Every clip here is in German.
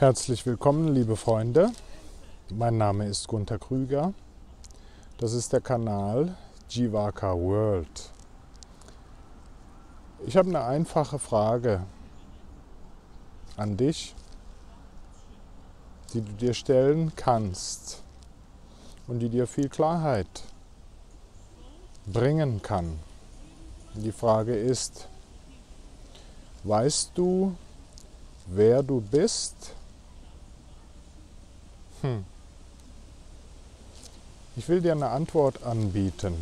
Herzlich willkommen, liebe Freunde. Mein Name ist Gunther Krüger. Das ist der Kanal Jivaka World. Ich habe eine einfache Frage an dich, die du dir stellen kannst und die dir viel Klarheit bringen kann. Die Frage ist: Weißt du, wer du bist? Ich will dir eine Antwort anbieten.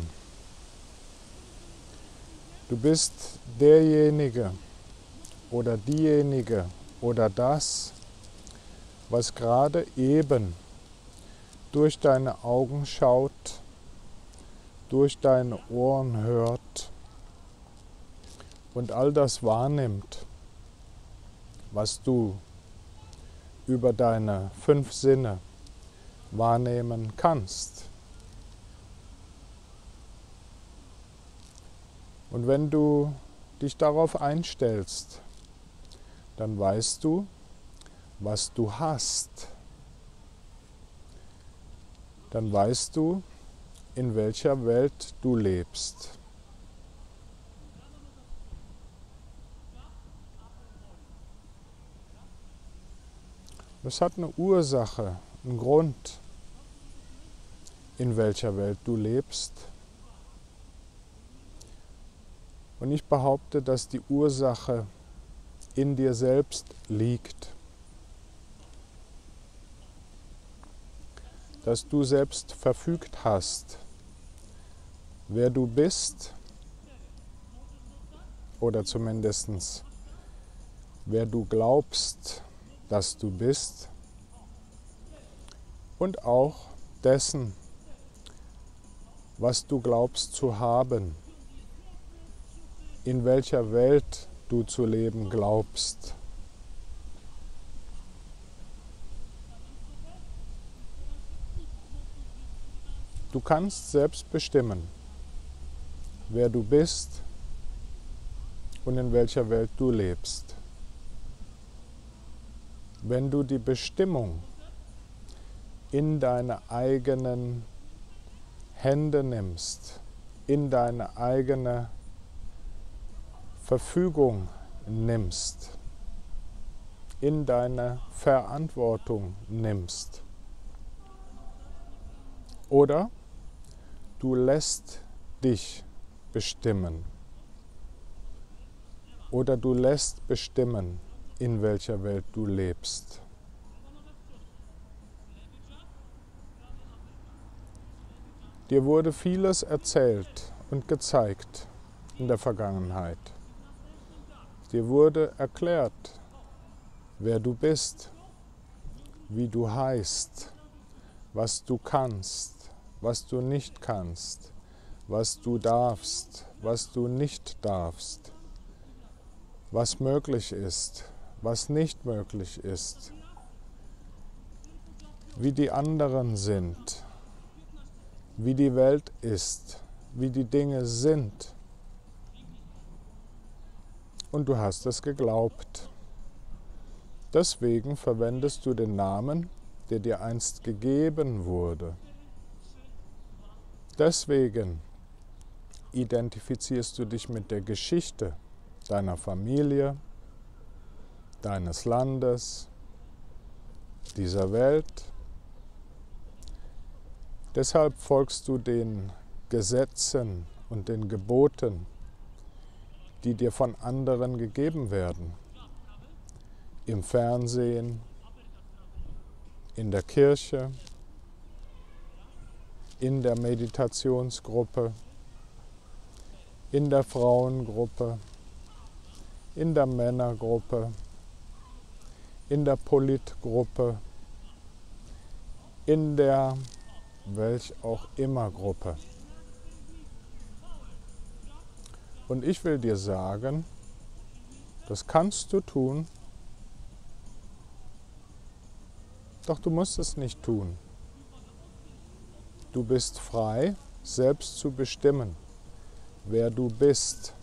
Du bist derjenige oder diejenige oder das, was gerade eben durch deine Augen schaut, durch deine Ohren hört und all das wahrnimmt, was du über deine 5 Sinne wahrnehmen kannst. Und wenn du dich darauf einstellst, dann weißt du, was du hast. Dann weißt du, in welcher Welt du lebst. Es hat eine Ursache, einen Grund, in welcher Welt du lebst. Und ich behaupte, dass die Ursache in dir selbst liegt. Dass du selbst verfügt hast, wer du bist, oder zumindest wer du glaubst, dass du bist, und auch dessen, was du glaubst zu haben, in welcher Welt du zu leben glaubst. Du kannst selbst bestimmen, wer du bist und in welcher Welt du lebst. Wenn du die Bestimmung in deine eigenen Hände nimmst, in deine eigene Verfügung nimmst, in deine Verantwortung nimmst, oder du lässt dich bestimmen, oder du lässt bestimmen, in welcher Welt du lebst. Dir wurde vieles erzählt und gezeigt in der Vergangenheit. Dir wurde erklärt, wer du bist, wie du heißt, was du kannst, was du nicht kannst, was du darfst, was du nicht darfst, was möglich ist, was nicht möglich ist, wie die anderen sind, wie die Welt ist, wie die Dinge sind. Und du hast es geglaubt. Deswegen verwendest du den Namen, der dir einst gegeben wurde. Deswegen identifizierst du dich mit der Geschichte deiner Familie, deines Landes, dieser Welt. Deshalb folgst du den Gesetzen und den Geboten, die dir von anderen gegeben werden. Im Fernsehen, in der Kirche, in der Meditationsgruppe, in der Frauengruppe, in der Männergruppe, in der Politgruppe, in der welch auch immer Gruppe. Und ich will dir sagen, das kannst du tun, doch du musst es nicht tun. Du bist frei, selbst zu bestimmen, wer du bist.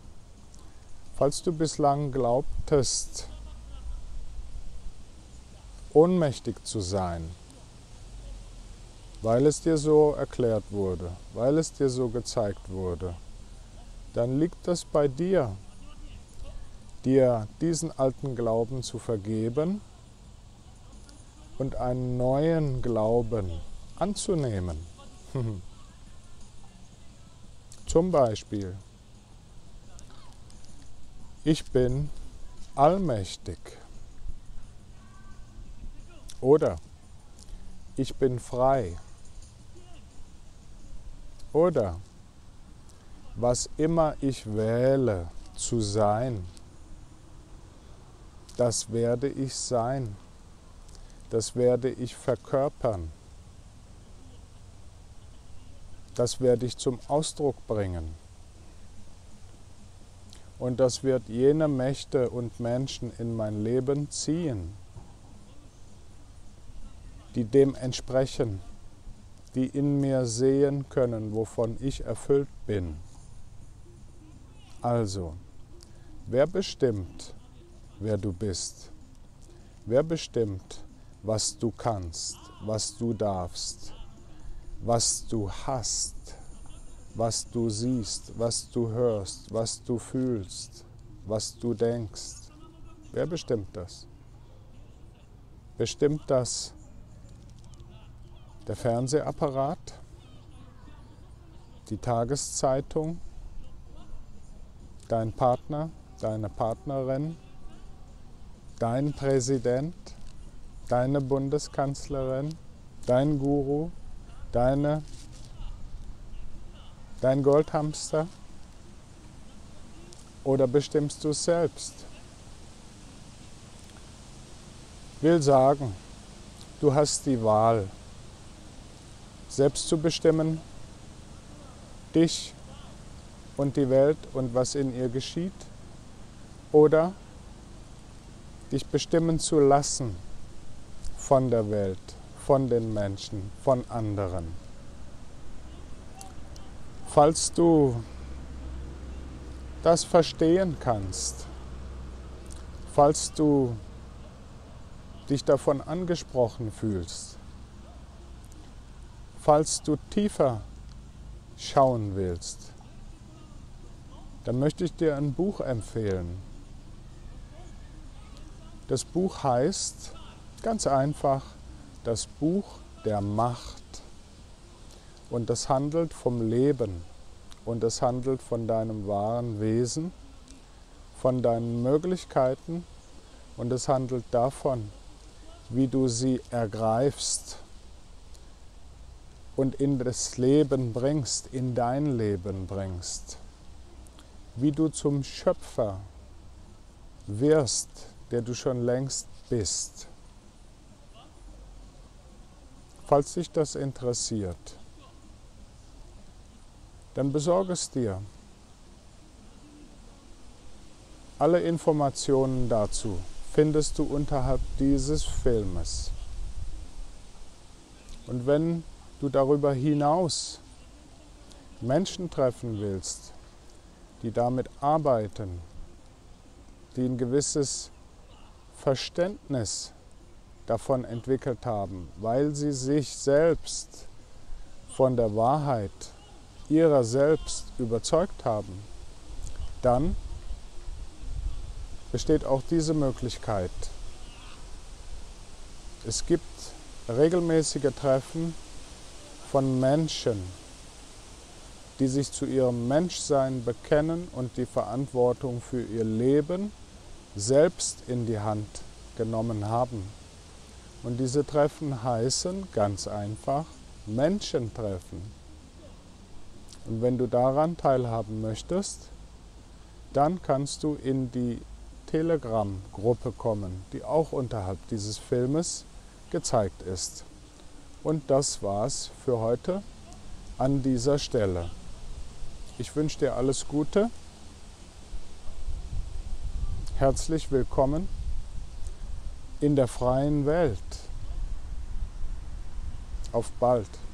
Falls du bislang glaubtest, ohnmächtig zu sein, weil es dir so erklärt wurde, weil es dir so gezeigt wurde, dann liegt es bei dir, dir diesen alten Glauben zu vergeben und einen neuen Glauben anzunehmen. Zum Beispiel, ich bin allmächtig oder ich bin frei oder was immer ich wähle zu sein, das werde ich sein, das werde ich verkörpern, das werde ich zum Ausdruck bringen. Und das wird jene Mächte und Menschen in mein Leben ziehen, die dem entsprechen, die in mir sehen können, wovon ich erfüllt bin. Also, wer bestimmt, wer du bist? Wer bestimmt, was du kannst, was du darfst, was du hast, was du siehst, was du hörst, was du fühlst, was du denkst? Wer bestimmt das? Bestimmt das der Fernsehapparat, die Tageszeitung, dein Partner, deine Partnerin, dein Präsident, deine Bundeskanzlerin, dein Guru, dein Goldhamster? Oder bestimmst du es selbst? Will sagen, du hast die Wahl, selbst zu bestimmen, dich und die Welt und was in ihr geschieht, oder dich bestimmen zu lassen von der Welt, von den Menschen, von anderen. Falls du das verstehen kannst, falls du dich davon angesprochen fühlst, falls du tiefer schauen willst, dann möchte ich dir ein Buch empfehlen. Das Buch heißt ganz einfach das Buch der Macht. Und es handelt vom Leben und es handelt von deinem wahren Wesen, von deinen Möglichkeiten und es handelt davon, wie du sie ergreifst und in das Leben bringst, in dein Leben bringst. Wie du zum Schöpfer wirst, der du schon längst bist. Falls dich das interessiert, dann besorge es dir. Alle Informationen dazu findest du unterhalb dieses Filmes. Und wenn du darüber hinaus Menschen treffen willst, die damit arbeiten, die ein gewisses Verständnis davon entwickelt haben, weil sie sich selbst von der Wahrheit ihrer selbst überzeugt haben, dann besteht auch diese Möglichkeit. Es gibt regelmäßige Treffen von Menschen, die sich zu ihrem Menschsein bekennen und die Verantwortung für ihr Leben selbst in die Hand genommen haben. Und diese Treffen heißen ganz einfach Menschentreffen. Und wenn du daran teilhaben möchtest, dann kannst du in die Telegram-Gruppe kommen, die auch unterhalb dieses Filmes gezeigt ist. Und das war's für heute an dieser Stelle. Ich wünsche dir alles Gute. Herzlich willkommen in der freien Welt. Auf bald.